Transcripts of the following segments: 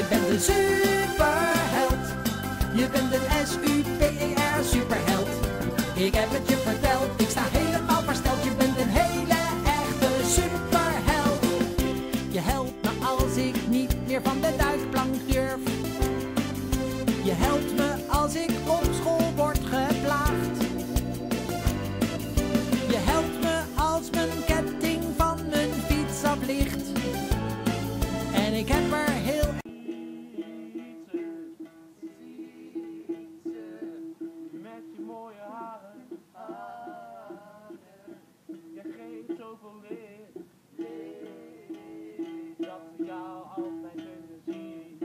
Je bent een superheld. Je bent een SUPER superheld. Ik heb het je verteld, ik sta helemaal versteld. Je bent een hele echte superheld. Je helpt me als ik niet meer van de duikplank durf. Je helpt me als ik op school word geplaagd. Je helpt me als mijn ketting van mijn fiets afligt. En ik heb er heel... Met je mooie haren. Je geeft zoveel licht. Dat ik jou altijd kunnen zien.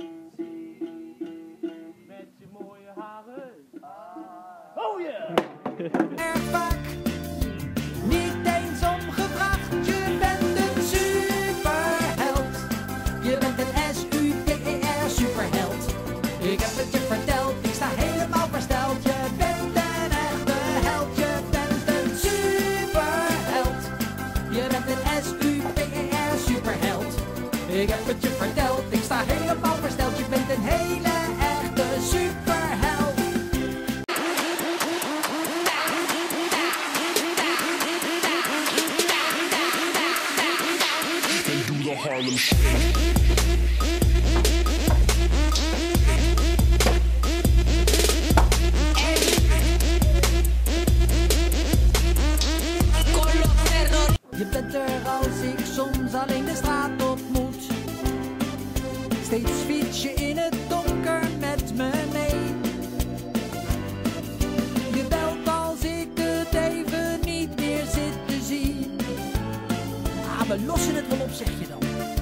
Met je mooie haren. Oh yeah! Erg vaak, niet eens om gevraagd. Je bent een superheld. Je bent een SUPER superheld. Ik heb het je verteld, ik sta helemaal versteld. Je bent een echte held. Je bent een superheld. Je bent een SUPER superheld. Ik heb het je verteld, ik sta helemaal versteld. Je bent een hele echte superheld. Do the Harlem Shake. Je bent er als ik soms alleen de straat op moet. Steeds fiets je in het donker met me mee. Je belt als ik het even niet meer zit te zien. Ah, we lossen het wel op, zeg je dan.